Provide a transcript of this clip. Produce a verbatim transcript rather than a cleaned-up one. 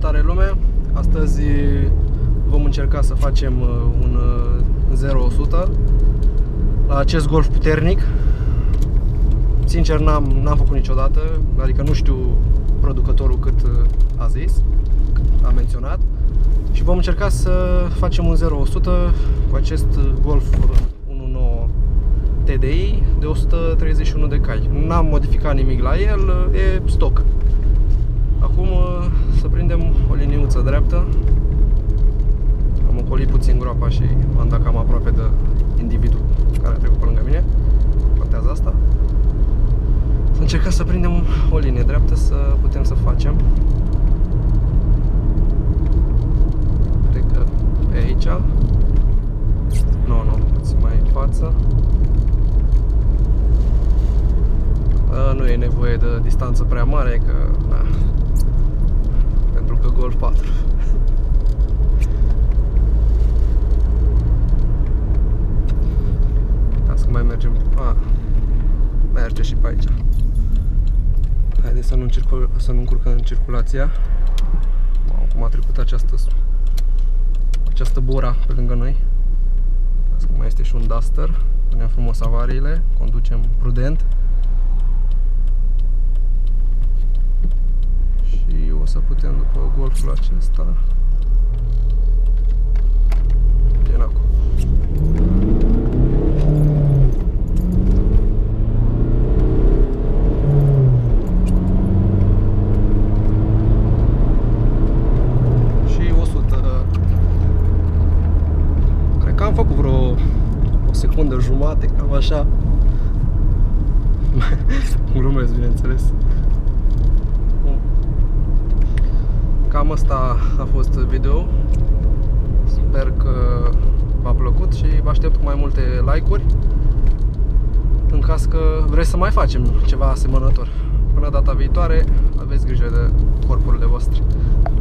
Salutare lume! Astăzi vom încerca să facem un zero la o sută la acest Golf puternic. Sincer, n-am n-am făcut niciodată, adică nu știu producătorul cât a zis, cât a menționat. Și vom încerca să facem un zero la o sută cu acest Golf unu punct nouă T D I de o sută treizeci și unu de cai. N-am modificat nimic la el, e stock. Acum să prindem o liniuță dreaptă. Am ocolit puțin groapa și am dat cam aproape de individul care a trecut pe lângă mine. Contează asta. Să încercăm să prindem o linie dreaptă, să putem să facem. Cred că e aici. Nu, nu, puțin mai în față. Nu e nevoie de distanță prea mare, că na, pentru că Golf patru. Hai să mai mergem. A, merge și pe aici. Haideți să nu, încircul, să nu încurcăm circulația. Wow, cum a trecut această această bora pe lângă noi. Asta mai este și un Duster. Punem frumos avariile, conducem prudent. Și o să putem, după Golful acesta, din acolo. Și o sută. Cred că am făcut vreo o secundă jumate, cam așa. Glumesc, bineînțeles. Cam asta a fost video. Sper că v-a plăcut și vă aștept cu mai multe like-uri în caz că vreți să mai facem ceva asemănător. Până data viitoare, aveți grijă de corpurile voastre.